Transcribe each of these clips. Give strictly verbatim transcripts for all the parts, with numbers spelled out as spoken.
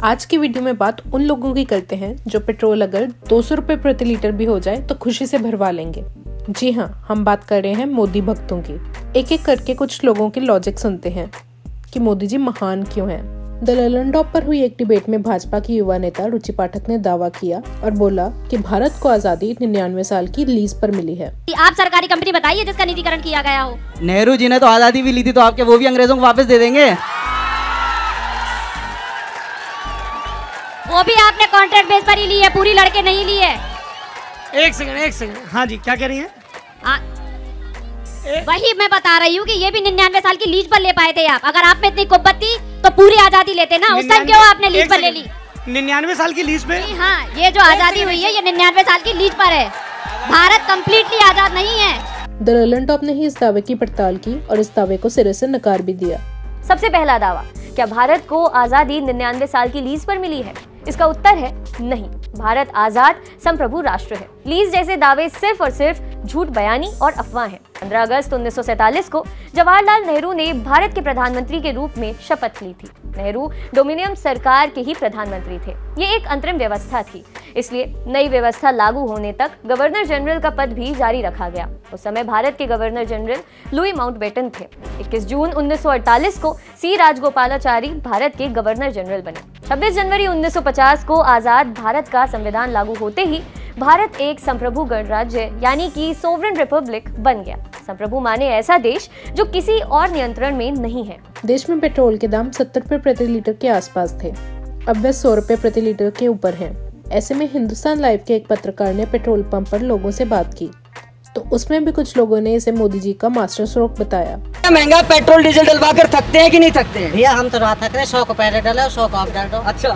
आज की वीडियो में बात उन लोगों की करते हैं जो पेट्रोल अगर दो सौ रुपए प्रति लीटर भी हो जाए तो खुशी से भरवा लेंगे। जी हाँ, हम बात कर रहे हैं मोदी भक्तों की। एक एक करके कुछ लोगों के लॉजिक सुनते हैं कि मोदी जी महान क्यों हैं। द ललन टॉप पर हुई एक डिबेट में भाजपा की युवा नेता रुचि पाठक ने दावा किया और बोला कि भारत को आजादी निन्यानवे साल की लीज पर मिली है। आप सरकारी कंपनी बताइए जिसका निजीकरण किया गया हो। नेहरू जी ने तो आजादी भी ली थी, तो आपके वो भी अंग्रेजों को वापस दे देंगे। वो भी आपने कॉन्ट्रैक्ट बेस पर ही ली है, पूरी लड़के नहीं ली है। एक सेकंड एक सेकंड हाँ जी, क्या कह रही हैं? आ, वही मैं बता रही हूँ कि ये भी निन्यानवे साल की लीज पर ले पाए थे आप। अगर आप में इतनी कुब्बत थी तो पूरी आजादी लेते ना। उस टाइम क्यों आपने लीज पर ले ली? निन्यानवे साल की लीज पे? हाँ, ये जो आजादी हुई है ये निन्यानवे साल की लीज पर है। भारत कम्प्लीटली आजाद नहीं है। द ललन टॉप ने ही इस दावे की पड़ताल की और इस दावे को सिरे से नकार भी दिया। सबसे पहला दावा, क्या भारत को आजादी निन्यानवे साल की लीज पर मिली है? इसका उत्तर है नहीं। भारत आजाद संप्रभु राष्ट्र है। लीज जैसे दावे सिर्फ और सिर्फ झूठ बयानी और अफवाह है। पंद्रह अगस्त उन्नीस सौ सैंतालीस को जवाहरलाल नेहरू ने भारत के प्रधानमंत्री के रूप में शपथ ली थी। नेहरू डोमिनियन सरकार के ही प्रधानमंत्री थे। ये एक अंतरिम व्यवस्था थी, इसलिए नई व्यवस्था लागू होने तक गवर्नर जनरल का पद भी जारी रखा गया। उस समय भारत के गवर्नर जनरल लुई माउंटबेटन थे। इक्कीस जून उन्नीस सौ अड़तालीस को सी राजगोपालाचारी भारत के गवर्नर जनरल बने। छब्बीस जनवरी उन्नीस सौ पचास को आजाद भारत का संविधान लागू होते ही भारत एक संप्रभु गणराज्य यानी कि सोवरेन रिपब्लिक बन गया। संप्रभु माने ऐसा देश जो किसी और नियंत्रण में नहीं है। देश में पेट्रोल के दाम सत्तर रुपए प्रति लीटर के आसपास थे, अब वे सौ रुपए प्रति लीटर के ऊपर हैं। ऐसे में हिंदुस्तान लाइव के एक पत्रकार ने पेट्रोल पंप पर लोगों से बात की, तो उसमें भी कुछ लोगों ने इसे मोदी जी का मास्टर स्ट्रोक बताया। महंगा पेट्रोल डीजल डलवा कर थकते हैं कि नहीं थकते हैं? भैया हम तो रात थक रहे, सौ को पहले डालो, सौ को आप डाल दो। अच्छा,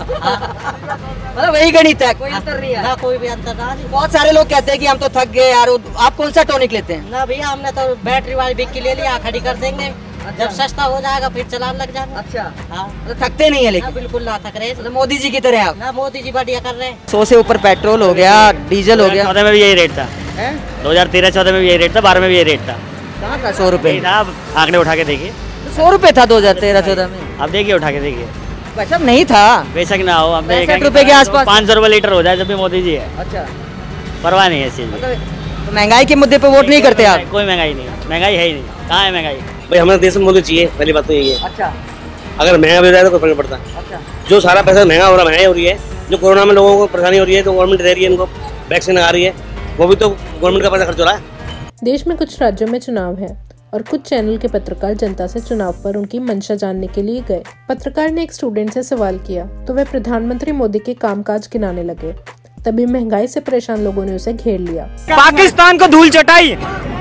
मतलब वही गणित है, कोई अंतर नहीं है ना, कोई भी अंतर ना। बहुत सारे लोग कहते हैं कि हम तो थक गए यार। आप कौन सा टॉनिक लेते हैं? ना भैया, हमने तो बैटरी वाली बिक्की ले लिया, खड़ी कर देंगे। जब सस्ता हो जाएगा फिर चलान लग जाएगा। अच्छा हाँ, तो थकते नहीं है लेकिन? बिल्कुल ना थक रहे, तो मोदी जी की तरह आप? ना, मोदी जी बढ़िया कर रहे हैं। सौ से ऊपर पेट्रोल हो गया, डीजल हो गया। चौदह में भी यही रेट था, दो हजार तेरह चौदह में भी यही रेट था, बारह में भी यही रेट था। कहाँ था? सौ रुपए था। आंकड़े उठा के देखिए, सौ रुपए था दो हजार तेरह चौदह में। अब देखिए, उठा के देखिए। वैसा नहीं था, बेशक ना हो, पैंसठ रुपए के आसपास पाँच सौ रुपए लीटर हो जाए जब भी मोदी जी है। अच्छा, परवाह नहीं है इस चीज। तो महंगाई के मुद्दे पे वोट नहीं करते आप? कोई महंगाई नहीं, महंगाई है ही नहीं। कहाँ है महंगाई? भाई हमारे देश में मोदी चाहिए, पहली बात तो यही है। अच्छा, अगर महंगा भी जाए तो कोई फर्क पड़ता है। अच्छा, जो सारा पैसा महंगा हो रहा महंगाई हो रही है, जो कोरोना में लोगों को परेशानी हो रही है तो गवर्नमेंट दे रही है, इनको वैक्सीन आ रही है, वो भी तो गवर्नमेंट का पैसा खर्च हो रहा है। देश में कुछ राज्यों में चुनाव है और कुछ चैनल के पत्रकार जनता से चुनाव पर उनकी मंशा जानने के लिए गए। पत्रकार ने एक स्टूडेंट से सवाल किया तो वे प्रधानमंत्री मोदी के कामकाज गिनाने लगे। तभी महंगाई से परेशान लोगों ने उसे घेर लिया। पाकिस्तान को धूल चटाई।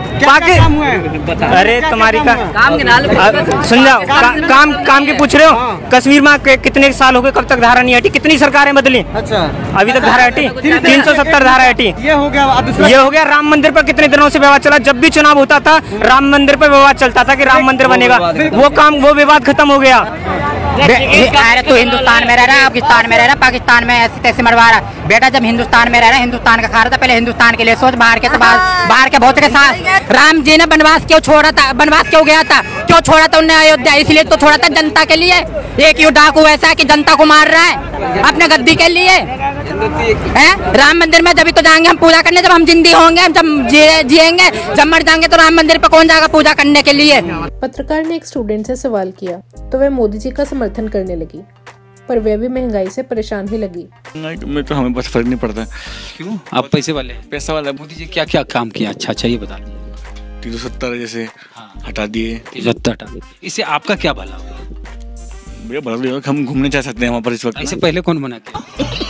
अरे तुम्हारी का काम गिना लो, सुन जाओ। का, काम काम के पूछ रहे हो? कश्मीर में कितने साल हो गए, कब तक धारा नहीं हटी? कितनी सरकारें बदली? अच्छा, अभी तक धारा हटी? तीन सौ सत्तर धारा हटी। ये हो गया, ये हो गया। राम मंदिर पर कितने दिनों से विवाद चला? जब भी चुनाव होता था राम मंदिर पर विवाद चलता था कि राम मंदिर बनेगा। वो काम, वो विवाद खत्म हो गया। अरे तू हिंदुस्तान में रह रहा है, पाकिस्तान में रह रहा है, पाकिस्तान में ऐसे तैसे मरवा रहा है। बेटा जब हिंदुस्तान में रह रहा है, हिंदुस्तान का खा रहा था, पहले हिंदुस्तान के लिए सोच। बाहर के तो बाहर के बहुत के साथ राम जी ने बनवास क्यों छोड़ा था? बनवास क्यों गया था? क्यों छोड़ा था उन्हें अयोध्या? इसलिए तो छोड़ा था जनता के लिए। एक यू डाकू ऐसा है कि जनता को मार रहा है अपने गद्दी के लिए है। राम मंदिर में जब तो जाएंगे हम पूजा करने, जब हम जिंदी होंगे, जब जिएंगे, जब मर जाएंगे तो राम मंदिर पर कौन जाएगा पूजा करने के लिए? पत्रकार ने एक स्टूडेंट से सवाल किया तो वह मोदी जी का समर्थन करने लगी, पर वह भी महंगाई से परेशान ही लगी। में तो हमें बस फर्क नहीं पड़ता। क्यों? आप पैसे वाले हैं? पैसा वाला। मोदी जी क्या क्या काम किया? अच्छा अच्छा ये बता दीजिए। तीन सौ सत्तर जैसे हाँ। हटा दिए, तीन सौ सत्तर हटा दिए। इससे आपका क्या भला होगा? भैया भला होगा, हम घूमने जा सकते हैं वहाँ पर इस वक्त। इससे पहले कौन बना के?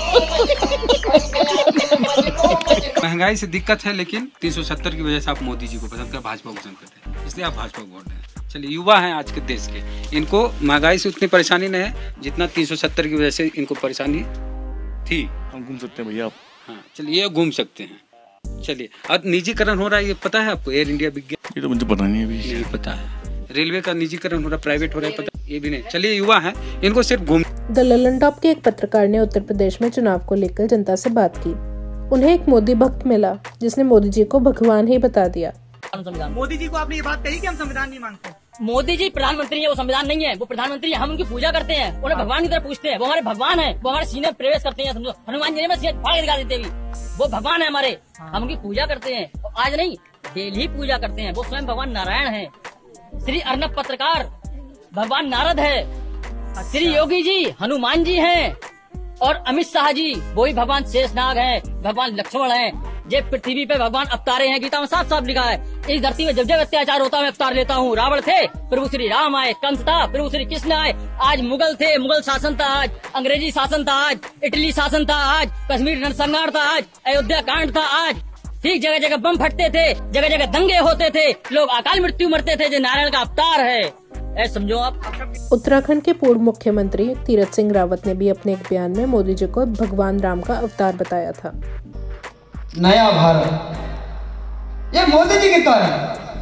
महंगाई से दिक्कत है, लेकिन तीन सौ सत्तर की वजह से आप मोदी जी को पसंद कर, भाजपा को पसंद करते हैं, इसलिए आप भाजपा को वोट दें। चलिए, युवा हैं आज के देश के, इनको महंगाई से उतनी परेशानी नहीं है जितना तीन सौ सत्तर की वजह से इनको परेशानी थी। हम घूम सकते हैं भैया आप। हाँ चलिए, ये घूम सकते हैं। चलिए, अब निजीकरण हो रहा है, ये पता है आपको? एयर इंडिया बिक गया। ये तो मुझे पता नहीं है, अभी नहीं पता है। रेलवे का निजीकरण हो रहा है, प्राइवेट हो रहा है, पता ये भी नहीं। चलिए, युवा हैं, इनको सिर्फ घूम। द ललन टॉप के एक पत्रकार ने उत्तर प्रदेश में चुनाव को लेकर जनता से बात की। उन्हें एक मोदी भक्त मिला जिसने मोदी जी को भगवान ही बता दिया। मोदी जी को आपने ये बात कही कि हम संविधान नहीं मानते? मोदी जी प्रधानमंत्री है, वो संविधान नहीं है, वो प्रधानमंत्री है। हम उनकी पूजा करते हैं, उन्हें भगवान की तरह पूछते हैं। वो हमारे भगवान है, वो हमारे सीने में प्रवेश करते हैं। समझो हनुमान जी ने सीने फाड़ के दिखा देते भी, वो भगवान है हमारे। हम उनकी पूजा करते हैं, आज नहीं डेली पूजा करते हैं। वो स्वयं भगवान नारायण है। श्री अर्नब पत्रकार भगवान नारद है, श्री योगी जी हनुमान जी हैं, और अमित शाह जी वो ही भगवान शेषनाग हैं, भगवान लक्ष्मण हैं। जे पृथ्वी पे भगवान अवतारे हैं, गीता में साफ साफ लिखा है। इस धरती में जब जब अत्याचार होता है मैं अवतार लेता हूँ। रावण थे, प्रभु श्री राम आए। कंस था, प्रभु श्री कृष्ण आए। आज मुगल थे, मुगल शासन था। आज अंग्रेजी शासन था। आज इटली शासन था। आज कश्मीर नरसंहार था। आज अयोध्या कांड था। आज ठीक जगह जगह बम फटते थे, जगह जगह दंगे होते थे, लोग अकाल मृत्यु मरते थे। जो नारायण का अवतार है, ऐसा समझो आप। उत्तराखंड के पूर्व मुख्यमंत्री तीरथ सिंह रावत ने भी अपने एक बयान में मोदी जी को भगवान राम का अवतार बताया था। नया भारत ये मोदी जी के कारण।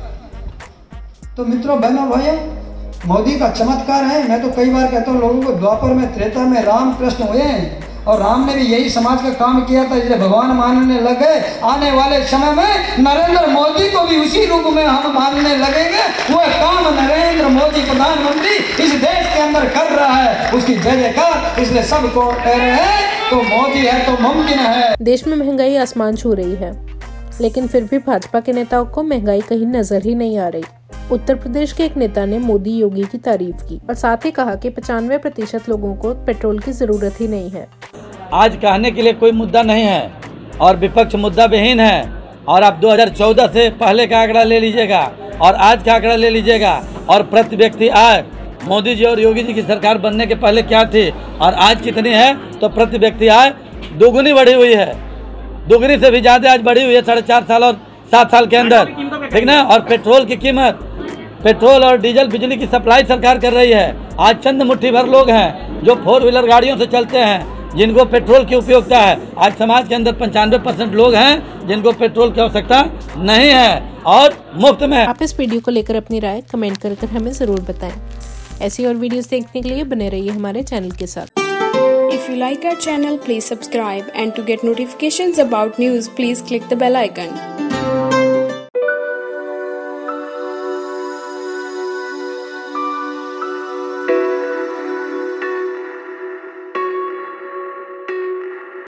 तो मित्रों, बहनों, भाइयों, मोदी का चमत्कार है। मैं तो कई बार कहता हूँ लोगों को, द्वापर में, त्रेता में राम कृष्ण हुए हैं और राम ने भी यही समाज का काम किया था, इसलिए भगवान मानने लगे। आने वाले समय में नरेंद्र मोदी को भी उसी रूप में हम मानने लगेंगे। वह काम नरेंद्र मोदी प्रधानमंत्री इस देश के अंदर कर रहा है, उसकी जय जयकार। इसलिए सबको कह रहे हैं तो मोदी है तो मुमकिन है। देश में महंगाई आसमान छू रही है, लेकिन फिर भी भाजपा के नेताओं को महंगाई कहीं नजर ही नहीं आ रही। उत्तर प्रदेश के एक नेता ने मोदी योगी की तारीफ की और साथ ही कहा कि पचानवे प्रतिशत लोगों को पेट्रोल की जरूरत ही नहीं है। आज कहने के लिए कोई मुद्दा नहीं है और विपक्ष मुद्दा विहीन है। और आप दो हज़ार चौदह से पहले का आंकड़ा ले लीजिएगा और आज का आंकड़ा ले लीजिएगा, और प्रति व्यक्ति आय मोदी जी और योगी जी की सरकार बनने के पहले क्या थी और आज कितनी है, तो प्रति व्यक्ति आय दोगुनी बढ़ी हुई है। दोगुनी से भी ज्यादा आज बढ़ी हुई है साढ़े चार साल और सात साल के अंदर, ठीक ना। और पेट्रोल की कीमत, पेट्रोल और डीजल बिजली की सप्लाई सरकार कर रही है। आज चंद मुट्ठी भर लोग हैं जो फोर व्हीलर गाड़ियों से चलते हैं, जिनको पेट्रोल की उपयोगिता है। आज समाज के अंदर पंचानवे परसेंट लोग हैं जिनको पेट्रोल की आवश्यकता नहीं है और मुफ्त में। आप इस वीडियो को लेकर अपनी राय कमेंट कर कर हमें जरूर बताएं। ऐसी और वीडियोस देखने के लिए बने रहिए हमारे चैनल के साथ। If you like our channel, please subscribe, and to get notifications about news, please click the bell icon.